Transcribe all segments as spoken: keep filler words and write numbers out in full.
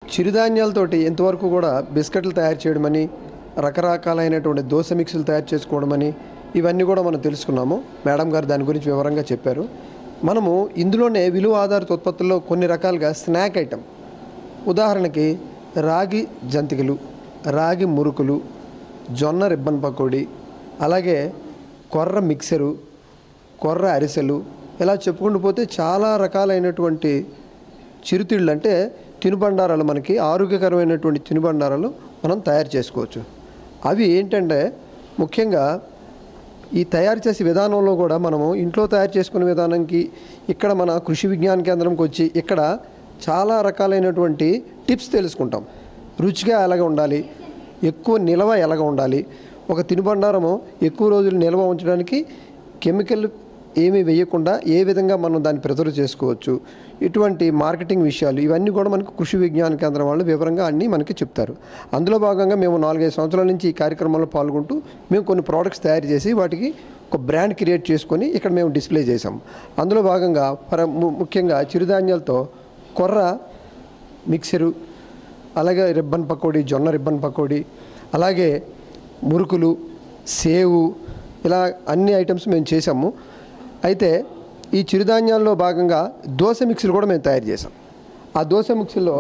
చిరుధాన్యాలతోటి ఎంతవరకు కూడా బిస్కెట్లు తయారు చేయడమని, రకరకాలైనటువంటి దోశ మిక్సులు తయారు చేసుకోవడమని ఇవన్నీ కూడా మనం తెలుసుకున్నాము. మేడం గారు దాని గురించి వివరంగా చెప్పారు. మనము ఇందులోనే విలువ ఆధారిత ఉత్పత్తుల్లో కొన్ని రకాలుగా స్నాక్ ఐటెం, ఉదాహరణకి రాగి జంతికలు, రాగి మురుకులు, జొన్న రిబ్బన్ పకోడీ, అలాగే కొర్ర మిక్సరు, కొర్ర అరిసెలు, ఇలా చెప్పుకుంటూ పోతే చాలా రకాలైనటువంటి చిరుతిళ్ళు అంటే తినుబండారాలు, మనకి ఆరోగ్యకరమైనటువంటి తినుబండారాలు మనం తయారు చేసుకోవచ్చు. అవి ఏంటంటే ముఖ్యంగా ఈ తయారు చేసే విధానంలో కూడా మనము ఇంట్లో తయారు చేసుకునే విధానానికి ఇక్కడ మన కృషి విజ్ఞాన కేంద్రంకి వచ్చి ఇక్కడ చాలా రకాలైనటువంటి టిప్స్ తెలుసుకుంటాం. రుచిగా ఎలాగ ఉండాలి, ఎక్కువ నిల్వ ఎలాగ ఉండాలి, ఒక తినుబండారము ఎక్కువ రోజులు నిల్వ ఉంచడానికి కెమికల్ ఏమీ వేయకుండా ఏ విధంగా మనం దాన్ని ప్రిజర్వ్ చేసుకోవచ్చు, ఇటువంటి మార్కెటింగ్ విషయాలు ఇవన్నీ కూడా మనకు కృషి విజ్ఞాన కేంద్రం వాళ్ళు వివరంగా అన్నీ మనకి చెప్తారు. అందులో భాగంగా మేము నాలుగైదు సంవత్సరాల నుంచి ఈ కార్యక్రమంలో పాల్గొంటూ మేము కొన్ని ప్రోడక్ట్స్ తయారు చేసి వాటికి ఒక బ్రాండ్ క్రియేట్ చేసుకొని ఇక్కడ మేము డిస్ప్లే చేసాం. అందులో భాగంగా పర ముఖ్యంగా చిరుధాన్యాలతో కొర్ర మిక్సరు, అలాగే రిబ్బన్ పకోడీ, జొన్న రిబ్బన్ పకోడీ, అలాగే మురుకులు, సేవు, ఇలా అన్ని ఐటమ్స్ మేము చేసాము. అయితే ఈ చిరుధాన్యాల్లో భాగంగా దోశ మిక్సులు కూడా మేము తయారు చేసాం. ఆ దోశ మిక్సుల్లో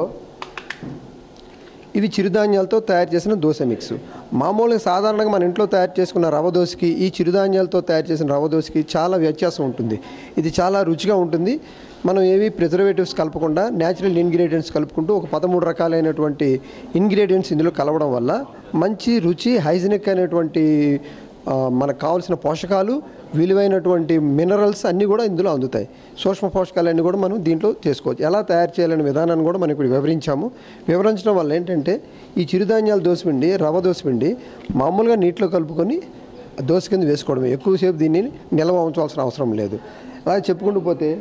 ఇవి చిరుధాన్యాలతో తయారు చేసిన దోశ మిక్సు. మామూలుగా సాధారణంగా మన ఇంట్లో తయారు చేసుకున్న రవ్వ దోశకి ఈ చిరుధాన్యాలతో తయారు చేసిన రవ్వ దోశకి చాలా వ్యత్యాసం ఉంటుంది. ఇది చాలా రుచిగా ఉంటుంది. మనం ఏవి ప్రిజర్వేటివ్స్ కలపకుండా న్యాచురల్ ఇంగ్రీడియంట్స్ కలుపుకుంటూ ఒక పదమూడు రకాలైనటువంటి ఇంగ్రీడియంట్స్ ఇందులో కలవడం వల్ల మంచి రుచి, హైజీనిక్ అయినటువంటి మనకు కావాల్సిన పోషకాలు, విలువైనటువంటి మినరల్స్ అన్నీ కూడా ఇందులో అందుతాయి. సూక్ష్మ పోషకాలన్నీ కూడా మనం దీంట్లో చేసుకోవచ్చు. ఎలా తయారు చేయాలనే విధానాన్ని కూడా మనం ఇప్పుడు వివరించాము. వివరించడం వల్ల ఏంటంటే ఈ చిరుధాన్యాల దోసపిండి, రవ్వ దోసపిండి మామూలుగా నీటిలో కలుపుకొని దోశ కింద వేసుకోవడమే, ఎక్కువసేపు దీన్ని నిల్వ ఉంచాల్సిన అవసరం లేదు. అలా చెప్పుకుంటూ పోతే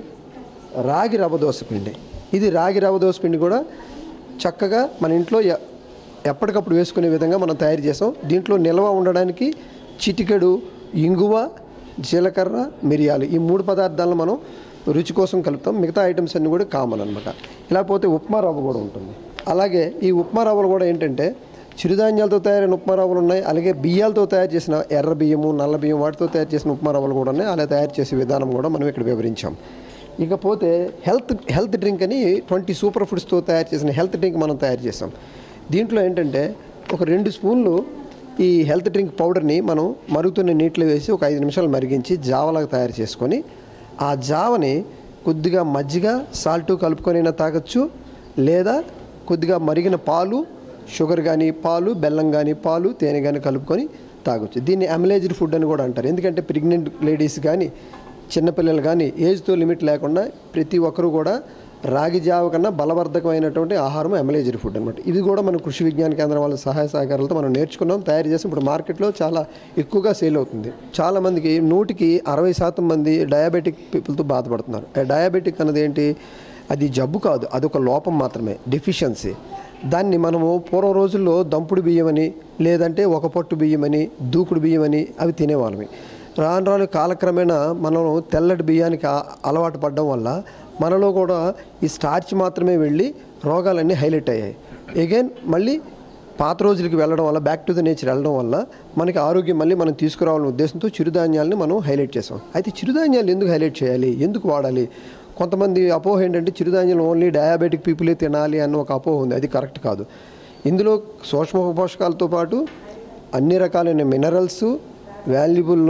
రాగి రవ్వ దోసపిండి, ఇది రాగి రవ్వ దోసపిండి కూడా చక్కగా మన ఇంట్లో ఎప్పటికప్పుడు వేసుకునే విధంగా మనం తయారు చేసాం. దీంట్లో నిల్వ ఉండడానికి చిటికెడు ఇంగువ, జీలకర్ర, మిరియాలు, ఈ మూడు పదార్థాలను మనం రుచి కోసం కలుపుతాం. మిగతా ఐటమ్స్ అన్నీ కూడా కామన్ అనమాట. ఇలా పోతే ఉప్మా రవ్వ కూడా ఉంటుంది. అలాగే ఈ ఉప్మా రవ్వలు కూడా ఏంటంటే చిరుధాన్యాలతో తయారైన ఉప్మా రవ్వలు ఉన్నాయి, అలాగే బియ్యాలతో తయారు చేసిన ఎర్ర బియ్యము, నల్ల బియ్యం వాటితో తయారు చేసిన ఉప్మా రవ్వలు కూడా ఉన్నాయి. అలా తయారు చేసే విధానం కూడా మనం ఇక్కడ వివరించాం. ఇకపోతే హెల్త్ హెల్త్ డ్రింక్ అని ట్వంటీ సూపర్ ఫుడ్స్తో తయారు చేసిన హెల్త్ డ్రింక్ మనం తయారు చేసాం. దీంట్లో ఏంటంటే ఒక రెండు స్పూన్లు ఈ హెల్త్ డ్రింక్ పౌడర్ని మనం మరుగుతున్న నీటిలో వేసి ఒక ఐదు నిమిషాలు మరిగించి జావలాగా తయారు చేసుకొని ఆ జావని కొద్దిగా మజ్జిగ, సాల్టు కలుపుకొనైనా తాగొచ్చు, లేదా కొద్దిగా మరిగిన పాలు, షుగర్ కానీ పాలు, బెల్లం కానీ పాలు, తేనె కానీ కలుపుకొని తాగొచ్చు. దీన్ని అమిలేజ్డ్ ఫుడ్ అని కూడా అంటారు. ఎందుకంటే ప్రెగ్నెంట్ లేడీస్ కానీ చిన్నపిల్లలు కానీ ఏజ్తో లిమిట్ లేకుండా ప్రతి ఒక్కరూ కూడా రాగి జావ కన్నా బలవర్ధకమైనటువంటి ఆహారం అమిలేజ్డ్ ఫుడ్ అనమాట. ఇది కూడా మన కృషి విజ్ఞాన కేంద్రం వాళ్ళ సహాయ సహకారాలతో మనం నేర్చుకున్నాం, తయారు చేసి ఇప్పుడు మార్కెట్లో చాలా ఎక్కువగా సేల్ అవుతుంది. చాలామందికి నూటికి అరవై శాతం మంది డయాబెటిక్ పీపుల్తో బాధపడుతున్నారు. డయాబెటిక్ అన్నది ఏంటి? అది జబ్బు కాదు, అదొక లోపం మాత్రమే, డెఫిషియన్సీ. దాన్ని మనము పూర్వ రోజుల్లో దంపుడు బియ్యమని, లేదంటే ఒక పొట్టు బియ్యమని, దూకుడు బియ్యమని అవి తినేవాళ్ళమి. రాను రాను కాలక్రమేణా మనం తెల్లటి బియ్యానికి అలవాటు పడడం వల్ల మనలో కూడా ఈ స్టార్చ్ మాత్రమే వెళ్ళి రోగాలన్నీ హైలైట్ అయ్యాయి. అగైన్ మళ్ళీ పాత రోజులకి వెళ్ళడం వల్ల, బ్యాక్ టు ద నేచర్ వెళ్ళడం వల్ల మనకి ఆరోగ్యం మళ్ళీ మనం తీసుకురావాలనే ఉద్దేశంతో చిరుధాన్యాలని మనం హైలైట్ చేసాం. అయితే చిరుధాన్యాలు ఎందుకు హైలైట్ చేయాలి, ఎందుకు వాడాలి? కొంతమంది అపోహ ఏంటంటే చిరుధాన్యాలు ఓన్లీ డయాబెటిక్ పీపులే తినాలి అన్న ఒక అపోహ ఉంది. అది కరెక్ట్ కాదు. ఇందులో సూక్ష్మ పోషకాలతో పాటు అన్ని రకాలైన మినరల్స్, వాల్యుబుల్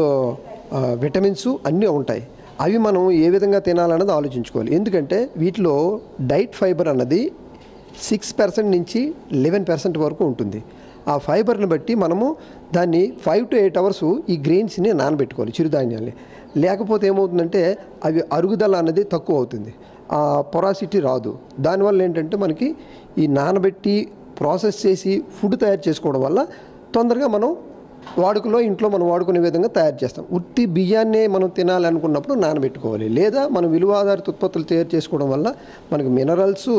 విటమిన్స్ అన్నీ ఉంటాయి. అవి మనం ఏ విధంగా తినాలన్నది ఆలోచించుకోవాలి. ఎందుకంటే వీటిలో డైట్ ఫైబర్ అన్నది సిక్స్ పర్సెంట్ నుంచి లెవెన్ పర్సెంట్ వరకు ఉంటుంది. ఆ ఫైబర్ని బట్టి మనము దాన్ని ఫైవ్ టు ఎయిట్ అవర్స్ ఈ గ్రెయిన్స్ని నానబెట్టుకోవాలి, చిరుధాన్యాల్ని. లేకపోతే ఏమవుతుందంటే అవి అరుగుదల అన్నది తక్కువ అవుతుంది, ఆ పొరాసిటీ రాదు. దానివల్ల ఏంటంటే మనకి ఈ నానబెట్టి ప్రాసెస్ చేసి ఫుడ్ తయారు చేసుకోవడం వల్ల తొందరగా మనం వాడుకలో ఇంట్లో మనం వాడుకునే విధంగా తయారు చేస్తాం. ఉత్తి బియ్యాన్నే మనం తినాలనుకున్నప్పుడు నానబెట్టుకోవాలి. లేదా మనం విలువ ఆధారిత ఉత్పత్తులు తయారు చేసుకోవడం వల్ల మనకు మినరల్స్,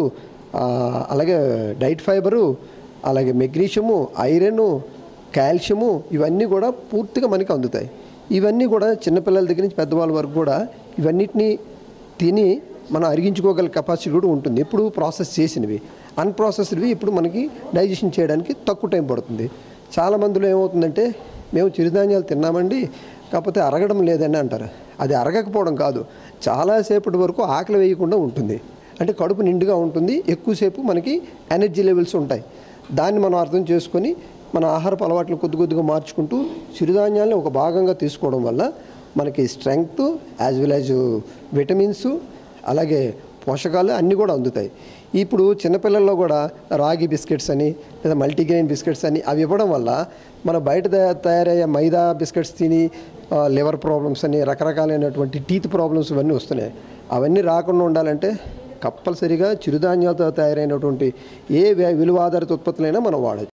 అలాగే డైట్ ఫైబరు, అలాగే మెగ్నీషియము, ఐరన్, కాల్షియము ఇవన్నీ కూడా పూర్తిగా మనకి అందుతాయి. ఇవన్నీ కూడా చిన్నపిల్లల దగ్గర నుంచి పెద్దవాళ్ళ వరకు కూడా ఇవన్నిటిని తిని మనం అరిగించుకోగల కెపాసిటీ కూడా ఉంటుంది, ఎప్పుడు ప్రాసెస్ చేసినవి. అన్ప్రాసెస్డ్వి ఇప్పుడు మనకి డైజెషన్ చేయడానికి తక్కువ టైం పడుతుంది. చాలా మందిలో ఏమవుతుందంటే మేము చిరుధాన్యాలు తిన్నామండి కాకపోతే అరగడం లేదని అంటారు. అది అరగకపోవడం కాదు, చాలాసేపటి వరకు ఆకలి వేయకుండా ఉంటుంది, అంటే కడుపు నిండుగా ఉంటుంది, ఎక్కువసేపు మనకి ఎనర్జీ లెవెల్స్ ఉంటాయి. దాన్ని మనం అర్థం చేసుకొని మన ఆహారపు అలవాట్లు కొద్ది కొద్దిగా మార్చుకుంటూ చిరుధాన్యాలను ఒక భాగంగా తీసుకోవడం వల్ల మనకి strength as well as vitamins అలాగే పోషకాలు అన్నీ కూడా అందుతాయి. ఇప్పుడు చిన్నపిల్లల్లో కూడా రాగి బిస్కెట్స్ అని లేదా మల్టీగ్రెయిన్ బిస్కెట్స్ అని అవి ఇవ్వడం వల్ల మన బయట తయారయ్యే మైదా బిస్కెట్స్ తిని లివర్ ప్రాబ్లమ్స్ అని రకరకాలైనటువంటి టీత్ ప్రాబ్లమ్స్ ఇవన్నీ వస్తున్నాయి. అవన్నీ రాకుండా ఉండాలంటే కంపల్సరీగా చిరుధాన్యాలతో తయారైనటువంటి ఏ విలువ ఆధారిత ఉత్పత్తులైనా మనం వాడచ్చు.